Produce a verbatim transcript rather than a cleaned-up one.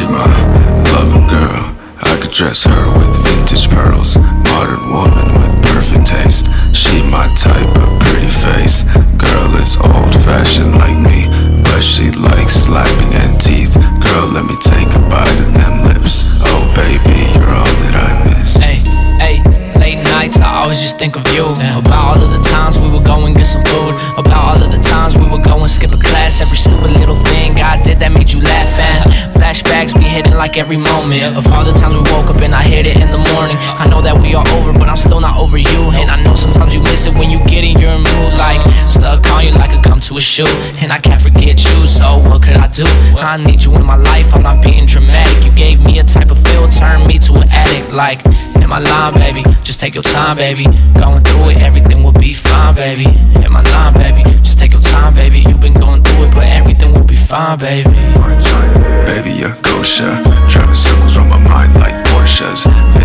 She my lover girl, I could dress her with vintage pearls. Modern woman with perfect taste. She my type of pretty face. Girl is old-fashioned like me, but she likes slapping and teeth. Girl, let me take a bite of them lips. Oh baby, you're all that I miss. Hey, hey, late nights, I always just think of you. Damn. About all of the times we would go and get some food. About all of the times we would go and skip a class. Every stupid little thing God did that made you laugh. And flashbacks be hitting like every moment of all the times we woke up and I hit it in the morning. I know that we are over, but I'm still not over you. And I know sometimes you miss it when you get in your mood. Like stuck on you like a gum to a shoe. And I can't forget you, so what could I do? I need you in my life, I'm not being dramatic. You gave me a type of feel, turned me to an addict. Like, in my line, baby, just take your time, baby. Going through it, everything will be fine, baby. In my line, baby, just take your time, baby. You've been going through it, but everything will be fine, baby. Baby, you're Gosha, driving circles around my mind like Porsches.